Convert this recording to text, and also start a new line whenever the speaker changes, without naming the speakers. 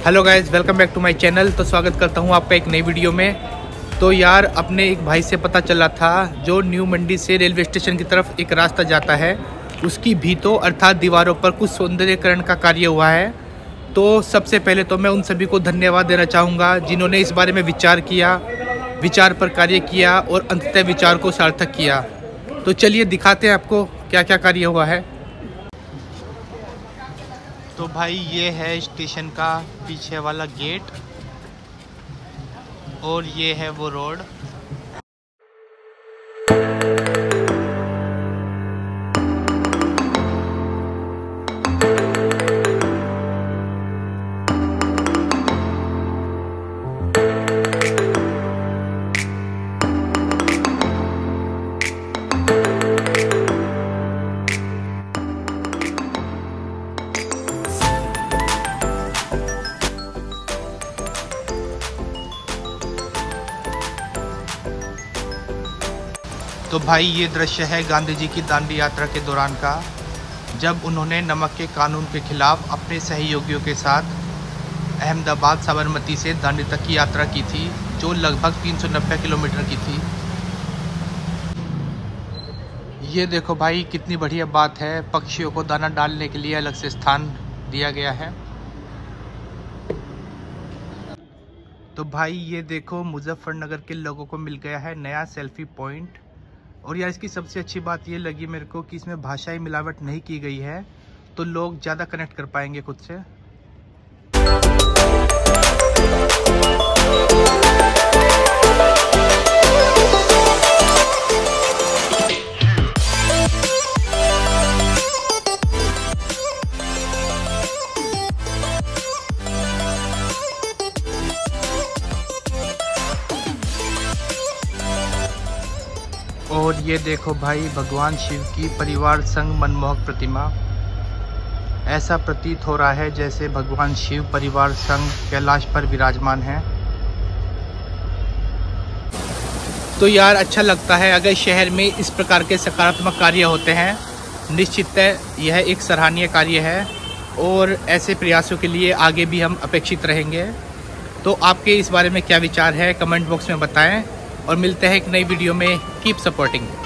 Hello guys, welcome back to my channel. तो स्वागत करता हूं आपका एक नई वीडियो में। तो यार, अपने एक भाई से पता चला था जो न्यू मंडी से रेलवे स्टेशन की तरफ एक रास्ता जाता है, उसकी भीतों अर्थात दीवारों पर कुछ सौंदर्यीकरण का कार्य हुआ है। तो सबसे पहले तो मैं उन सभी को धन्यवाद देना चाहूँगा जिन्होंने इस बारे में विचार पर कार्य किया और अंततः विचार को सार्थक किया। तो चलिए दिखाते हैं आपको क्या क्या कार्य हुआ है। तो भाई, ये है स्टेशन का पीछे वाला गेट और ये है वो रोड। तो भाई, ये दृश्य है गांधी जी की दांडी यात्रा के दौरान का, जब उन्होंने नमक के कानून के खिलाफ अपने सहयोगियों के साथ अहमदाबाद साबरमती से दांडी तक की यात्रा की थी, जो लगभग 390 किलोमीटर की थी। ये देखो भाई, कितनी बढ़िया बात है, पक्षियों को दाना डालने के लिए अलग से स्थान दिया गया है। तो भाई, ये देखो, मुजफ्फरनगर के लोगों को मिल गया है नया सेल्फी पॉइंट। और यार, इसकी सबसे अच्छी बात ये लगी मेरे को कि इसमें भाषाई मिलावट नहीं की गई है, तो लोग ज़्यादा कनेक्ट कर पाएंगे खुद से। और ये देखो भाई, भगवान शिव की परिवार संग मनमोहक प्रतिमा। ऐसा प्रतीत हो रहा है जैसे भगवान शिव परिवार संग कैलाश पर विराजमान है। तो यार, अच्छा लगता है अगर शहर में इस प्रकार के सकारात्मक कार्य होते हैं। निश्चिततः यह एक सराहनीय कार्य है और ऐसे प्रयासों के लिए आगे भी हम अपेक्षित रहेंगे। तो आपके इस बारे में क्या विचार है, कमेंट बॉक्स में बताएं और मिलते हैं एक नई वीडियो में। Keep supporting.